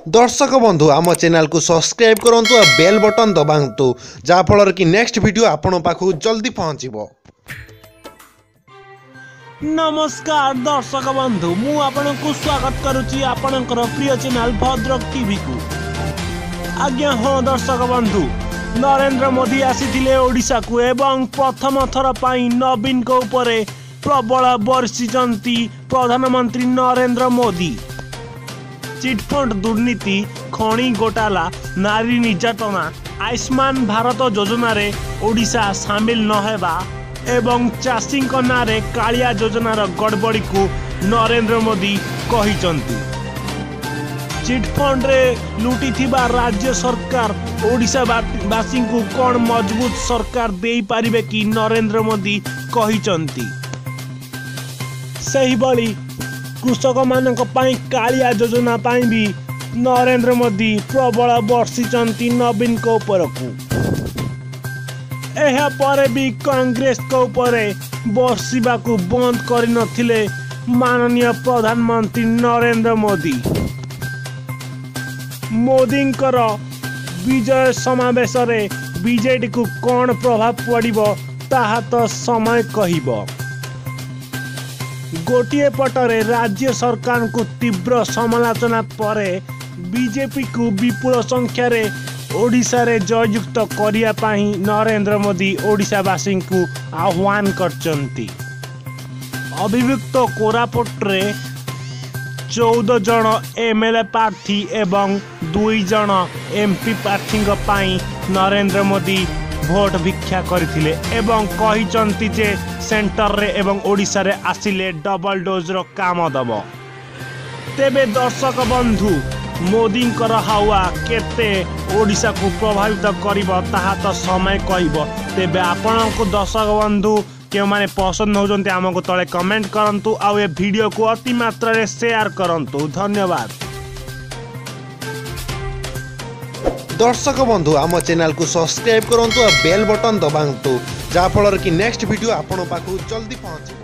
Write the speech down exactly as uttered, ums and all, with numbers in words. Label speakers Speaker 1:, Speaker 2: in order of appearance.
Speaker 1: दर्शक बंधु आम चैनल को सब्सक्राइब करंतु और बेल बटन दबांतु जहा फल कि नेक्स्ट वीडियो आपण पाखु जल्दी पहुंचीबो।
Speaker 2: नमस्कार दर्शक बंधु मु आपण को स्वागत करुची आपणकर प्रिय चैनल भद्रक टीवी को। आज्ञा हाँ दर्शक बंधु नरेंद्र मोदी आसीथिले ओडिशा को एवं प्रथम थर पाई नवीन को ऊपर प्रबल वर्षिचंती प्रधानमंत्री नरेंद्र मोदी। चिटफंड दुर्नीति खणी घोटाला नारी निर्यातना आयुष्मान भारत योजना रे ओडिशा सामिल न हेबा एवं चाषी नारे कालिया योजनार गड़बड़ी को नरेंद्र मोदी कहिचंती। चिटफंड रे लुटी थिबा राज्य सरकार ओडिशा वासी को कौन मजबूत सरकार दे पारिबे कि नरेंद्र मोदी कहिचंती। सही बड़ी कृषक मानक पाई कालिया योजना पाई भी नरेंद्र मोदी प्रबल वर्षिचंती नवीन को ऊपर को। एहा परे भी कांग्रेस को ऊपर वर्षिबा को बंद कर नथिले माननीय प्रधानमंत्री नरेंद्र मोदी। मोदींकर विजय समावेश रे बीजेडी को कौन प्रभाव पड़िबो ताहा तो समय कहिबो। गोटिए पटरे राज्य सरकार को तीव्र समालोचना परे बीजेपी को विपुल संख्या रे ओडिशा रे जययुक्त करिया पाई नरेंद्र मोदी ओडिशावासी को आह्वान करचंती। अभियुक्त कोरापुट रे चौदह जन एमएलए प्रार्थी एवं दुई जन एमपी प्रार्थी पाई नरेंद्र मोदी भोट भिक्षा करथिले एवं कहिचंती जे सेंटर रे एवं ओडिशा रे आसिले डबल डोज रो काम दबो। तेबे दर्शक बंधु मोदी कर हावा केते ओडिशा को प्रभावित करिवो ताहा तो समय कहबो। तेबे आपण को दर्शक बंधु के माने पसंद होजंती हमको तळे कमेंट करंतु आ ए वीडियो को अति मात्रा रे शेयर करंतु। धन्यवाद।
Speaker 1: दर्शक बंधु आम चैनल को सब्सक्राइब करंतु और बेल बटन दबांतु जहा फल कि नेक्स्ट वीडियो आपण पाखु जल्दी पहुंचे।